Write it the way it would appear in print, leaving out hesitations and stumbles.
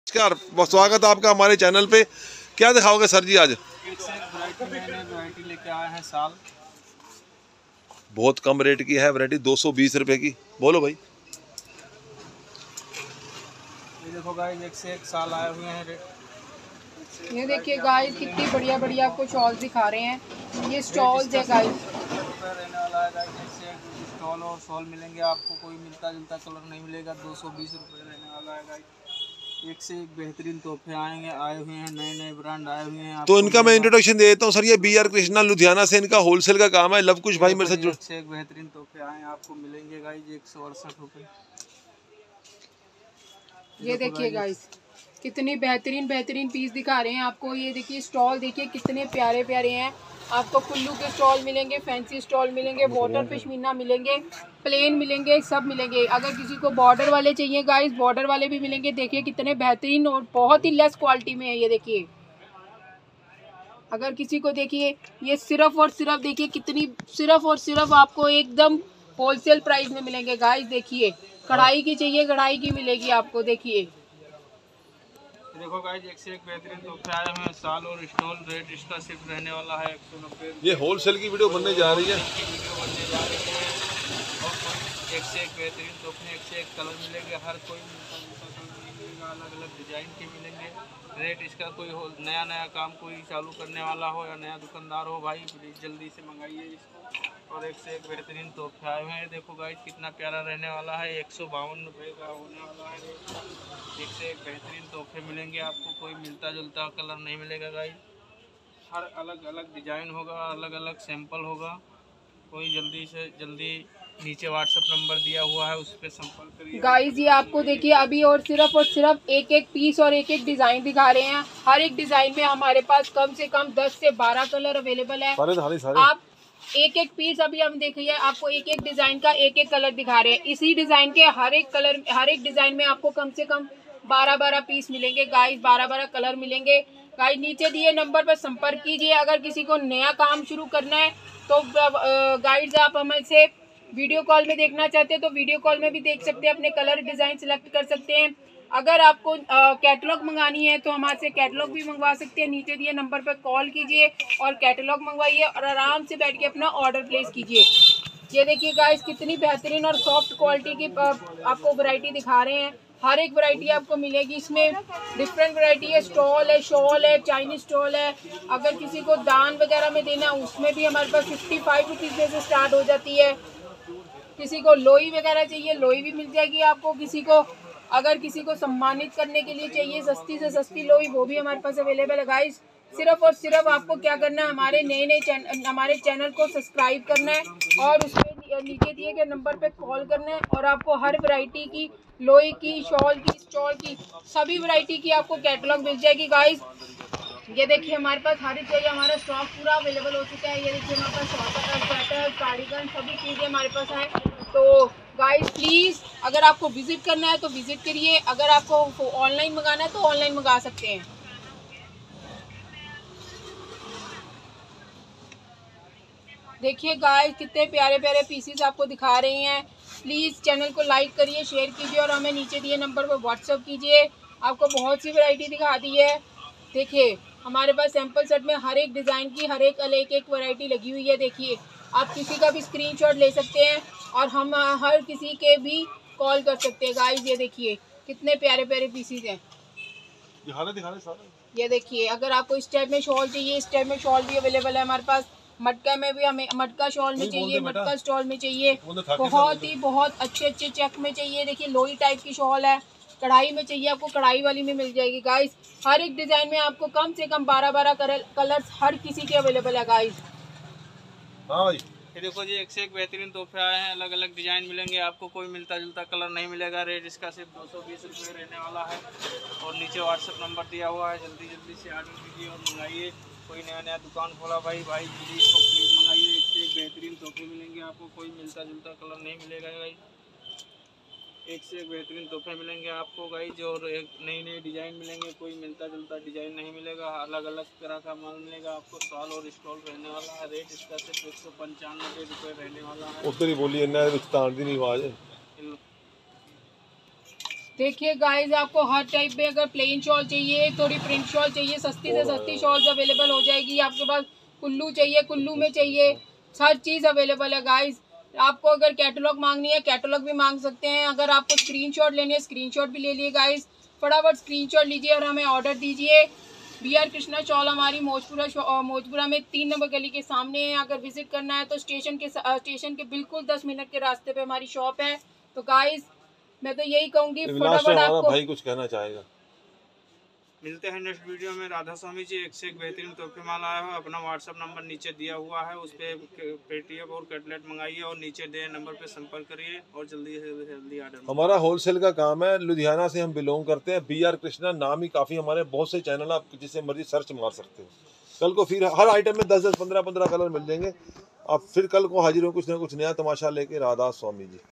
नमस्कार, स्वागत है आपका हमारे चैनल पे। क्या दिखाओगे सर जी आज? एक से एक वैरायटी लेके आए हैं साल। बहुत कम रेट की है वैरायटी, 220 रुपए की। बोलो भाई। ये देखो गाइस, एक से एक साल आए हुए हैं। ये देखिए गाइस, कितनी बढ़िया बढ़िया आपको शॉल्स दिखा रहे हैं। ये स्टॉल्स है गाइस। रुपये रहने वाला है गाइस। एक से एक स्टॉल और शॉल मिलेंगे आपको, कोई मिलता जुलता कलर नहीं मिलेगा। 220 रुपये रहने वाला है गाइस। एक से एक बेहतरीन तोहफे आए हुए हैं, नए नए ब्रांड आए हुए हैं। तो इनका मैं इंट्रोडक्शन दे देता हूँ सर। ये BR कृष्णा लुधियाना से इनका होलसेल का काम है। लव कुश भाई मेरे साथ जुड़। एक से एक बेहतरीन तोहफे आए हैं, आपको मिलेंगे गाइस 168 रुपये। ये देखिए गाइस, कितनी बेहतरीन पीस दिखा रहे हैं आपको। ये देखिए स्टॉल, देखिए कितने प्यारे प्यारे हैं। आपको कुल्लू के स्टॉल मिलेंगे, फैंसी स्टॉल मिलेंगे, वाटर पश्मीना मिलेंगे, प्लेन मिलेंगे, सब मिलेंगे। अगर किसी को बॉर्डर वाले चाहिए गाइस, बॉर्डर वाले भी मिलेंगे। देखिए कितने बेहतरीन और बहुत ही लेस क्वालिटी में है। ये देखिए, अगर किसी को देखिए, ये सिर्फ और सिर्फ देखिए कितनी, सिर्फ और सिर्फ आपको एकदम होलसेल प्राइस में मिलेंगे गाइस। देखिए कढ़ाई की चाहिए, कढ़ाई की मिलेगी आपको। देखिए देखो गाइस, एक से एक बेहतरीन तोहफे आए हुए हैं साल। और स्टॉल रेट इसका सिर्फ रहने वाला है 190। ये होलसेल की वीडियो बनने जा रही है। और एक से एक बेहतरीन तोहफे, एक से एक कलर मिलेंगे। हर कोई मिलता जुलता कलर नहीं मिलेगा, अलग अलग डिजाइन के मिलेंगे। रेट इसका कोई हो, नया काम कोई चालू करने वाला हो या नया दुकानदार हो भाई, प्लीज जल्दी से मंगाइए इसको। और एक से एक बेहतरीन तोहफे आए हुए हैं। देखो गाइस, कितना प्यारा रहने वाला है। 152 रुपये का होने वाला है। एक से एक बेहतरीन तोहफे मिलेंगे आपको, कोई मिलता जुलता कलर नहीं मिलेगा गाइस। हर अलग अलग डिजाइन होगा, अलग अलग सैंपल होगा। कोई जल्दी से जल्दी नीचे व्हाट्सएप नंबर दिया हुआ है, उस पर संपर्क करिए गाइस। ये आपको देखिए अभी और सिर्फ एक एक पीस और एक एक डिजाइन दिखा रहे हैं। हर एक डिजाइन में हमारे पास कम से कम 10 से 12 कलर अवेलेबल है। आप एक एक पीस अभी हम देखिए, आपको एक एक डिजाइन का एक एक कलर दिखा रहे हैं। इसी डिजाइन के हर एक कलर, हर एक डिजाइन में आपको कम से कम 12-12 पीस मिलेंगे गाइस, 12-12 कलर मिलेंगे गाइस। नीचे दिए नंबर पर संपर्क कीजिए। अगर किसी को नया काम शुरू करना है तो गाइड्स आप हमसे वीडियो कॉल में देखना चाहते हैं तो वीडियो कॉल में भी देख सकते हैं, अपने कलर डिज़ाइन सेलेक्ट कर सकते हैं। अगर आपको कैटलॉग मंगानी है तो हमारे कैटलॉग भी मंगवा सकते हैं। नीचे दिए नंबर पर कॉल कीजिए और कैटलॉग मंगवाइए और आराम से बैठ के अपना ऑर्डर प्लेस कीजिए। ये देखिए गाइस, कितनी बेहतरीन और सॉफ्ट क्वालिटी की आपको वैरायटी दिखा रहे हैं। हर एक वैरायटी आपको मिलेगी। इसमें डिफरेंट वैरायटी है, स्टॉल है, शॉल है, चाइनीज स्टॉल है। अगर किसी को दान वगैरह में देना है उसमें भी हमारे पास 55 रुपीज़ से स्टार्ट हो जाती है। किसी को लोई वगैरह चाहिए, लोई भी मिल जाएगी आपको। किसी को अगर किसी को सम्मानित करने के लिए चाहिए सस्ती से सस्ती लोई, वो भी हमारे पास अवेलेबल है गाइस। सिर्फ और सिर्फ आपको क्या करना है, हमारे चैनल को सब्सक्राइब करना है और उसमें नीचे दिए गए नंबर पे कॉल करना है और आपको हर वैरायटी की, लोई की, शॉल की, स्टॉल की, सभी वैरायटी की आपको कैटलॉग मिल जाएगी गाइस। ये देखिए हमारे पास हर एक जगह हमारा स्टॉक पूरा अवेलेबल हो चुका है। ये देखिए हमारे पास स्वेटर, कार्डिगन, सभी चीज़ें हमारे पास है। तो गाइस प्लीज़, अगर आपको विजिट करना है तो विजिट करिए। अगर आपको ऑनलाइन मंगाना है तो ऑनलाइन मंगा सकते हैं। देखिए गाइस, कितने प्यारे प्यारे पीसीस आपको दिखा रही हैं। प्लीज़ चैनल को लाइक करिए, शेयर कीजिए और हमें नीचे दिए नंबर पर व्हाट्सअप कीजिए। आपको बहुत सी वैरायटी दिखा दी है। देखिए हमारे पास सैंपल सेट में हर एक डिज़ाइन की हर एक वैरायटी लगी हुई है। देखिए आप किसी का भी स्क्रीनशॉट ले सकते हैं और हम हर किसी के भी कॉल कर सकते हैं गाइस। ये देखिए कितने प्यारे प्यारे पीसीस हैं। दिखा सारे। ये देखिए, अगर आपको इस टाइप में शॉल चाहिए, इस टाइप में शॉल भी अवेलेबल है हमारे पास। मटका में भी, हमें मटका शॉल में चाहिए, मटका स्टॉल में चाहिए, बहुत अच्छे चेक में चाहिए। देखिए लोई टाइप की शॉल है। कढ़ाई में चाहिए आपको, कढ़ाई वाली में मिल जाएगी गाइस। हर एक डिजाइन में आपको कम से कम 12-12 कलर्स हर किसी के अवेलेबल है गाइस। हाँ भाई, ये देखो जी, एक से एक बेहतरीन तोहफे आए हैं। अलग अलग डिजाइन मिलेंगे आपको, कोई मिलता जुलता कलर नहीं मिलेगा। रेट इसका सिर्फ 220 रुपये रहने वाला है। और नीचे व्हाट्सएप नंबर दिया हुआ है, जल्दी से ऑर्डर कीजिए और मंगाइए। कोई नया दुकान खोला भाई प्लीज़ मंगाइए। एक से एक बेहतरीन तोहफे मिलेंगे आपको, कोई मिलता जुलता कलर नहीं मिलेगा भाई। एक से एक बेहतरीन तोहफे मिलेंगे आपको गाइस। जो एक नई डिज़ाइन मिलेंगे, कोई मिलता जुलता डिज़ाइन नहीं मिलेगा। अलग अलग तरह का माल मिलेगा आपको। शॉल और स्टॉल रहने वाला है। रेट इसका सिर्फ 195 रुपये रहने वाला है। उधर ही बोली इन्ना विच तान दी नहीं आवाज। देखिए गाइस, आपको हर टाइप में अगर प्लेन शॉल चाहिए, थोड़ी प्रिंट शॉल चाहिए, सस्ती से सस्ती शॉल्स अवेलेबल हो जाएगी आपके पास। कुल्लू चाहिए, कुल्लू में चाहिए, हर चीज़ अवेलेबल है गाइस। आपको अगर कैटलॉग मांगनी है, कैटलॉग भी मांग सकते हैं। अगर आपको स्क्रीनशॉट लेनी है, स्क्रीनशॉट भी ले लिए गाइस। फटाफट स्क्रीनशॉट लीजिए और हमें ऑर्डर दीजिए। BR कृष्णा शॉल हमारी मौजपुरा में 3 नंबर गली के सामने है। अगर विजिट करना है तो स्टेशन के बिल्कुल 10 मिनट के रास्ते पे हमारी शॉप है। तो गाइस, मैं तो यही कहूँगी, फटाफट आपको भाई कुछ कहना चाहेगा। मिलते हैं नेक्स्ट वीडियो में। राधा स्वामी जी एक से एक बेहतरीन तोहफे माल आया हो। अपना व्हाट्सअप नंबर नीचे दिया हुआ है, उस पर पेटीएम और कटलेट मंगाइए और नीचे दिए नंबर पे संपर्क करिए और जल्दी से जल्दी ऑर्डर। हमारा होलसेल का काम है, लुधियाना से हम बिलोंग करते हैं। BR कृष्णा नाम ही काफ़ी, हमारे बहुत से चैनल आप जिससे मर्जी सर्च मार सकते हो। कल को फिर हर आइटम में 10-10, 15-15 कलर मिल जाएंगे। आप फिर कल को हाजिर हो कुछ ना कुछ नया तमाशा लेके। राधा स्वामी जी।